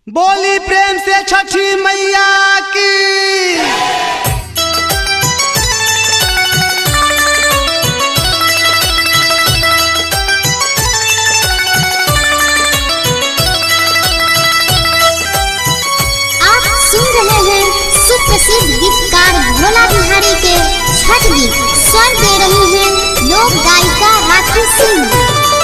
बोली प्रेम से छठी मैया की। आप सुन रहे हैं सुप्रसिद्ध गीतकार भोला बिहारी के छठ गीत। स्वर दे रही हैं लोक गायिका राखी Singh.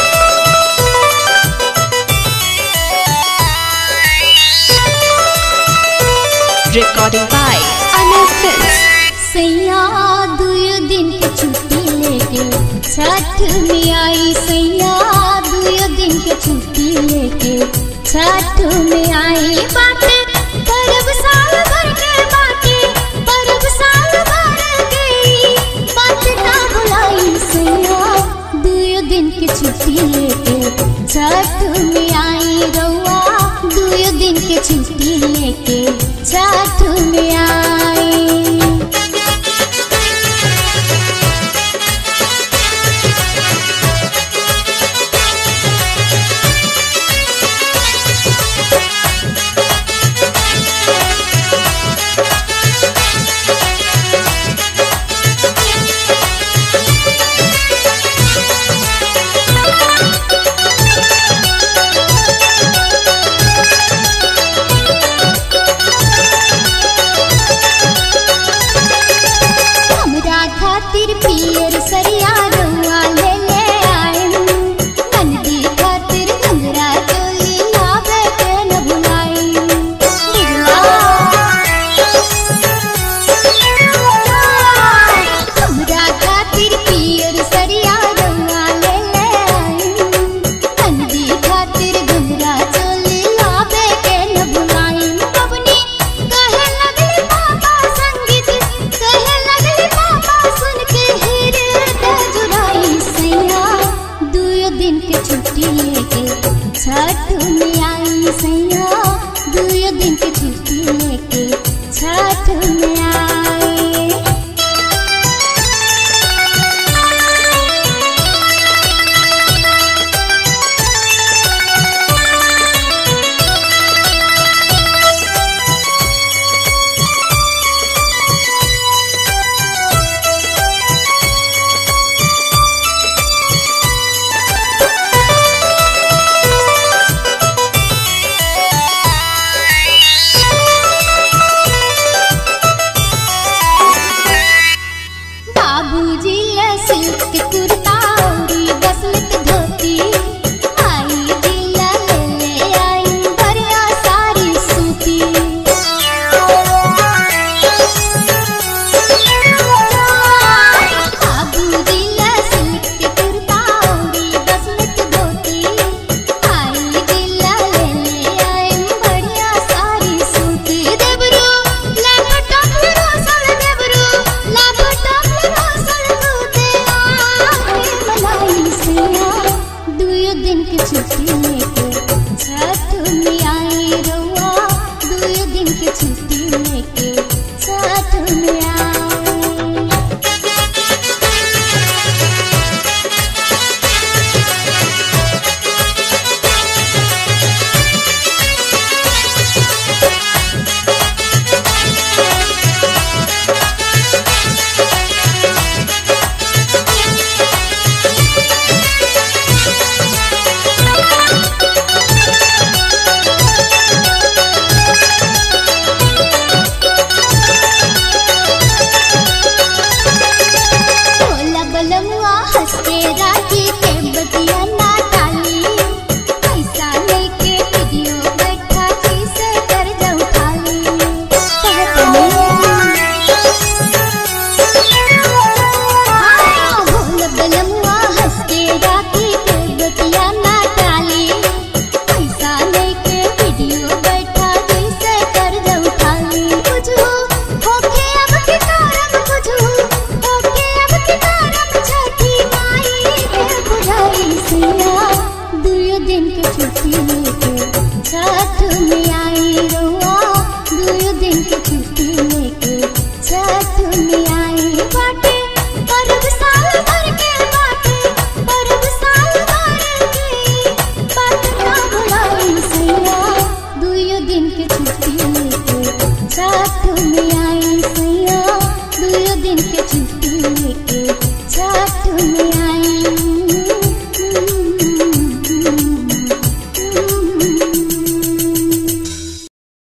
Recording by Anil Films। सैया दुयो दिन के छुट्टी लेके छठ में आई, सैया दुयो दिन के छुट्टी लेके छठ में आई। बाटे परब साल भर के, बाटे परब साल भर के, बात ना भुलाई। सैया दुयो दिन के छुट्टी लेके छठ में आई, रउआ दुयो दिन के छुट्टी लेके छठ में आई। के छुट्टी लेके छठ में आई सैया, 2 दिन के छुट्टी लेके छठ में